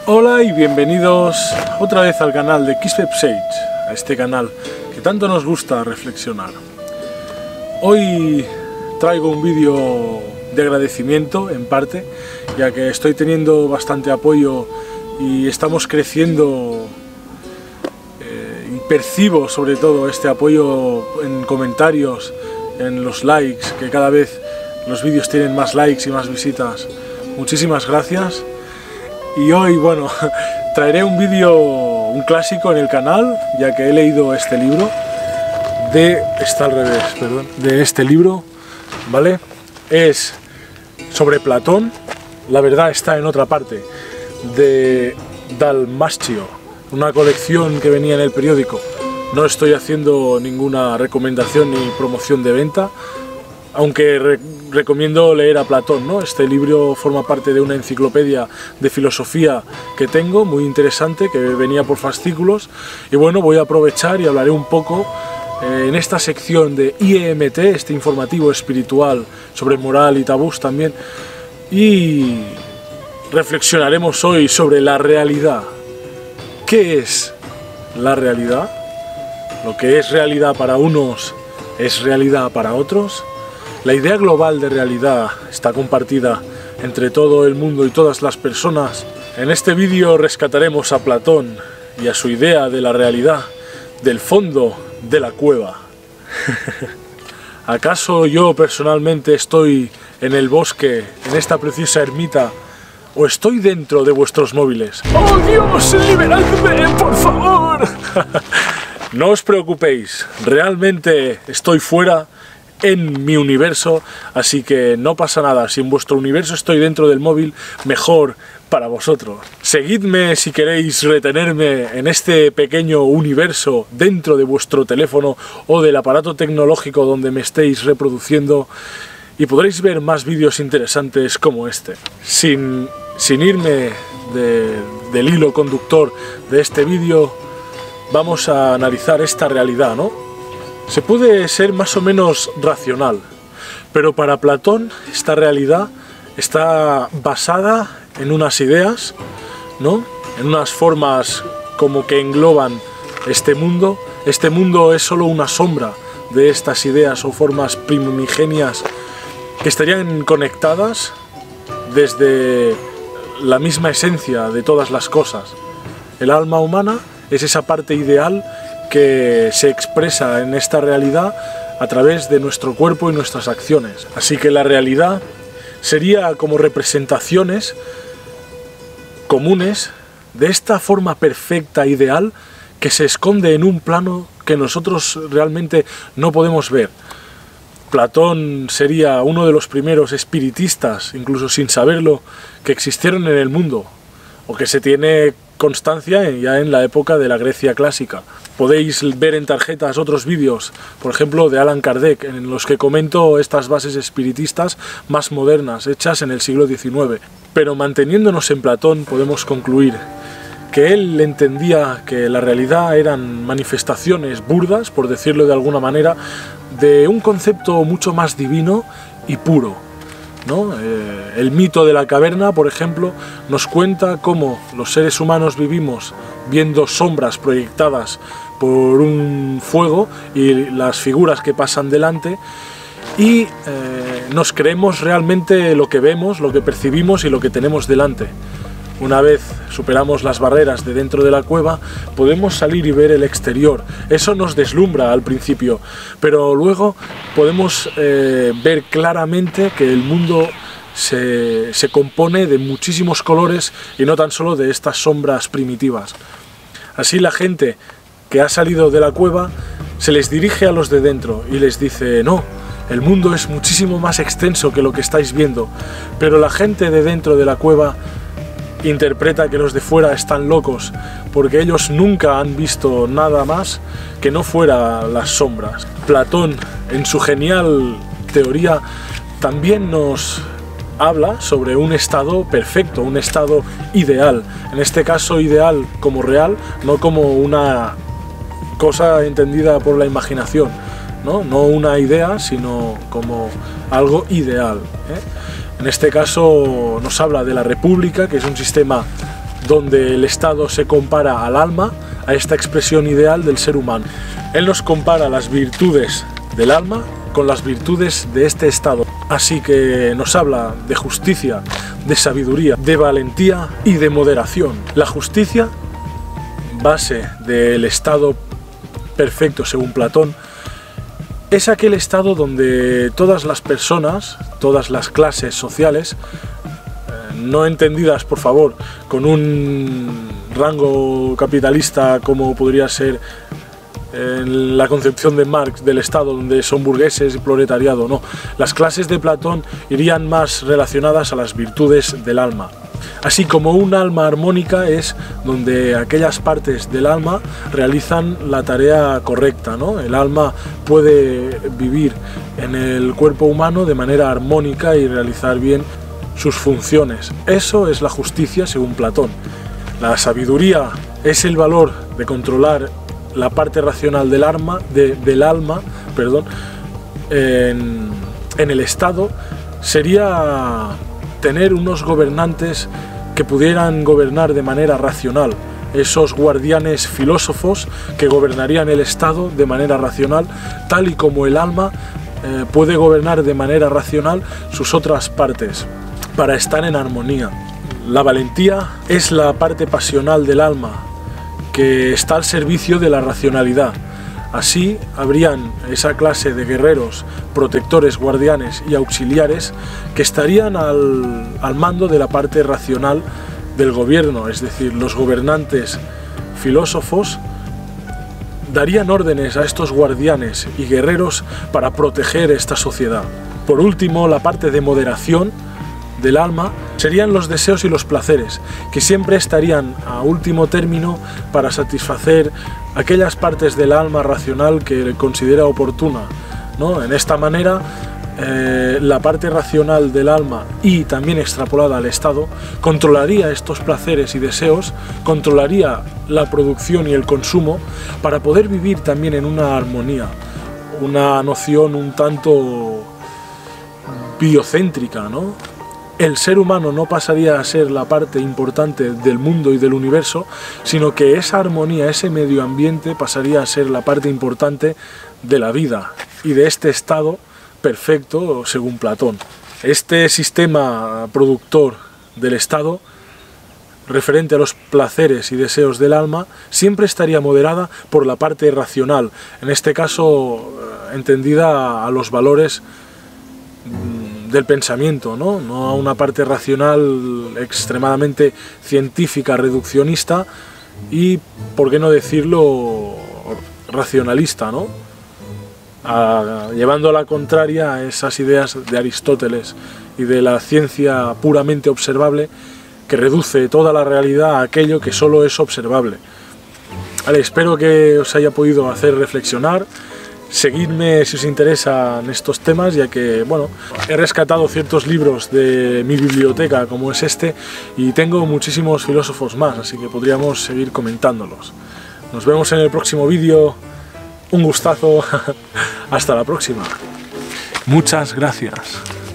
Hola y bienvenidos otra vez al canal de Quispe Sage, a este canal que tanto nos gusta reflexionar. Hoy traigo un vídeo de agradecimiento en parte, ya que estoy teniendo bastante apoyo y estamos creciendo y percibo sobre todo este apoyo en comentarios, en los likes, que cada vez los vídeos tienen más likes y más visitas. Muchísimas gracias. Y hoy, bueno, traeré un vídeo, un clásico en el canal, ya que he leído este libro está al revés, perdón, de este libro, ¿vale? Es sobre Platón, la verdad está en otra parte, de Dalmacio, una colección que venía en el periódico. No estoy haciendo ninguna recomendación ni promoción de venta, aunque recomiendo leer a Platón, ¿no? Este libro forma parte de una enciclopedia de filosofía que tengo, muy interesante, que venía por fascículos. Y bueno, voy a aprovechar y hablaré un poco en esta sección de IEMT, este informativo espiritual sobre moral y tabús también. Y reflexionaremos hoy sobre la realidad. ¿Qué es la realidad? Lo que es realidad para unos es realidad para otros. La idea global de realidad está compartida entre todo el mundo y todas las personas. En este vídeo rescataremos a Platón y a su idea de la realidad del fondo de la cueva. ¿Acaso yo personalmente estoy en el bosque, en esta preciosa ermita, o estoy dentro de vuestros móviles? ¡Oh Dios, liberadme, por favor! No os preocupéis, realmente estoy fuera en mi universo, así que no pasa nada. Si en vuestro universo estoy dentro del móvil, mejor para vosotros. Seguidme si queréis retenerme en este pequeño universo dentro de vuestro teléfono o del aparato tecnológico donde me estéis reproduciendo, y podréis ver más vídeos interesantes como este. Sin irme del hilo conductor de este vídeo, vamos a analizar esta realidad, ¿no? Se puede ser más o menos racional, pero para Platón esta realidad está basada en unas ideas, ¿no? En unas formas como que engloban este mundo. Este mundo es solo una sombra de estas ideas o formas primigenias que estarían conectadas desde la misma esencia de todas las cosas. El alma humana es esa parte ideal que se expresa en esta realidad a través de nuestro cuerpo y nuestras acciones. Así que la realidad sería como representaciones comunes de esta forma perfecta, ideal, que se esconde en un plano que nosotros realmente no podemos ver. Platón sería uno de los primeros espiritistas, incluso sin saberlo, que existieron en el mundo, o que se tiene constancia ya en la época de la Grecia clásica. Podéis ver en tarjetas otros vídeos, por ejemplo de Allan Kardec, en los que comento estas bases espiritistas más modernas, hechas en el siglo XIX. Pero manteniéndonos en Platón, podemos concluir que él entendía que la realidad eran manifestaciones burdas, por decirlo de alguna manera, de un concepto mucho más divino y puro, ¿no? El mito de la caverna, por ejemplo, nos cuenta cómo los seres humanos vivimos viendo sombras proyectadas por un fuego y las figuras que pasan delante, y nos creemos realmente lo que vemos, lo que percibimos y lo que tenemos delante. Una vez superamos las barreras de dentro de la cueva, podemos salir y ver el exterior. Eso nos deslumbra al principio, pero luego podemos ver claramente que el mundo se compone de muchísimos colores y no tan solo de estas sombras primitivas. Así la gente que ha salido de la cueva se les dirige a los de dentro y les dice: no, el mundo es muchísimo más extenso que lo que estáis viendo. Pero la gente de dentro de la cueva interpreta que los de fuera están locos, porque ellos nunca han visto nada más que no fuera las sombras. Platón, en su genial teoría, también nos habla sobre un estado perfecto, un estado ideal. En este caso ideal como real, no como una cosa entendida por la imaginación, ¿no? No una idea, sino como algo ideal, ¿eh? En este caso nos habla de la república, que es un sistema donde el Estado se compara al alma, a esta expresión ideal del ser humano. Él nos compara las virtudes del alma con las virtudes de este Estado. Así que nos habla de justicia, de sabiduría, de valentía y de moderación. La justicia, base del Estado perfecto según Platón, es aquel estado donde todas las personas, todas las clases sociales, no entendidas, por favor, con un rango capitalista como podría ser en la concepción de Marx del Estado, donde son burgueses y proletariado, no. Las clases de Platón irían más relacionadas a las virtudes del alma. Así como un alma armónica es donde aquellas partes del alma realizan la tarea correcta, ¿no? El alma puede vivir en el cuerpo humano de manera armónica y realizar bien sus funciones. Eso es la justicia según Platón. La sabiduría es el valor de controlar la parte racional del alma, en el Estado. Sería tener unos gobernantes que pudieran gobernar de manera racional, esos guardianes filósofos que gobernarían el Estado de manera racional, tal y como el alma puede gobernar de manera racional sus otras partes, para estar en armonía. La valentía es la parte pasional del alma, que está al servicio de la racionalidad. Así habrían esa clase de guerreros, protectores, guardianes y auxiliares que estarían al mando de la parte racional del gobierno, es decir, los gobernantes filósofos darían órdenes a estos guardianes y guerreros para proteger esta sociedad. Por último, la parte de moderación del alma serían los deseos y los placeres, que siempre estarían a último término para satisfacer aquellas partes del alma racional que considera oportuna, ¿no? En esta manera, la parte racional del alma y también extrapolada al Estado controlaría estos placeres y deseos, controlaría la producción y el consumo para poder vivir también en una armonía, una noción un tanto biocéntrica, ¿no? El ser humano no pasaría a ser la parte importante del mundo y del universo, sino que esa armonía, ese medio ambiente pasaría a ser la parte importante de la vida y de este estado perfecto según Platón. Este sistema productor del Estado, referente a los placeres y deseos del alma, siempre estaría moderada por la parte racional, en este caso entendida a los valores del pensamiento, no a una parte racional extremadamente científica, reduccionista y, por qué no decirlo, racionalista, ¿no? Llevando a la contraria a esas ideas de Aristóteles y de la ciencia puramente observable, que reduce toda la realidad a aquello que solo es observable. Vale, espero que os haya podido hacer reflexionar. Seguidme si os interesan estos temas, ya que, bueno, he rescatado ciertos libros de mi biblioteca, como es este, y tengo muchísimos filósofos más, así que podríamos seguir comentándolos. Nos vemos en el próximo vídeo. Un gustazo. Hasta la próxima. Muchas gracias.